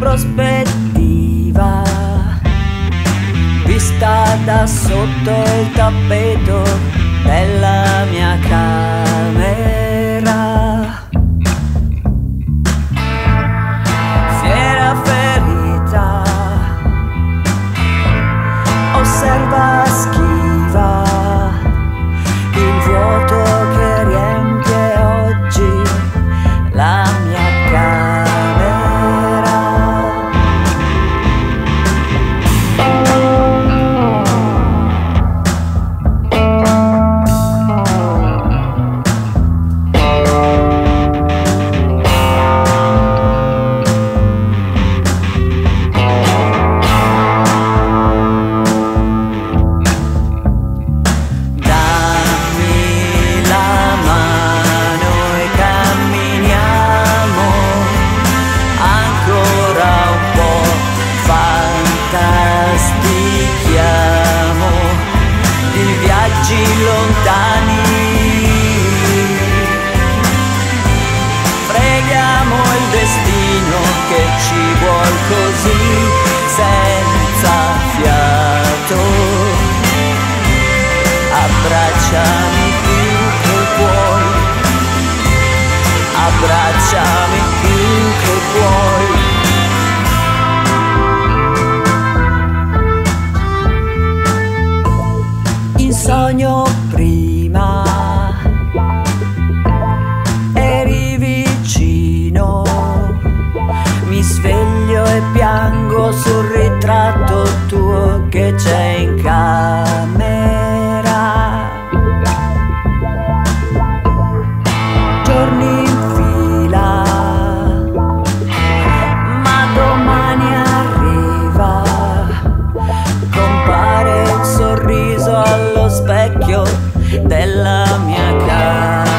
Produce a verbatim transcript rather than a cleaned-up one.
prospettiva vista da sotto il tappeto della mia camera. Fiera ferita, osserva schiva il vuoto che riempie oggi la mia camera. Lontani, preghiamo il destino che ci vuol così, senza fiato. Abbracciami più che puoi, abbracciami più che puoi. In sogno prima eri vicino, mi sveglio e piango sul ritratto tuo che c'è in camera. Giorni in fila, ma domani arriva, compare un sorriso allo specchio della mia casa.